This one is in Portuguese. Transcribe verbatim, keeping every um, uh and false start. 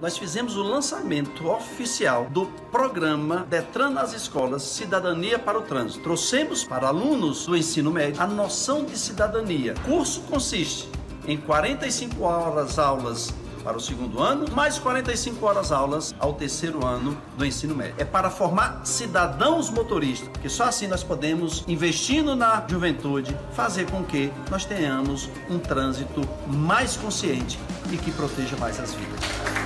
nós fizemos o lançamento oficial do programa Detran nas Escolas Cidadania para o Trânsito. Trouxemos para alunos do ensino médio a noção de cidadania. O curso consiste em quarenta e cinco horas aulas para o segundo ano, mais quarenta e cinco horas aulas ao terceiro ano do ensino médio. É para formar cidadãos motoristas, porque só assim nós podemos, investindo na juventude, fazer com que nós tenhamos um trânsito mais consciente e que proteja mais as vidas.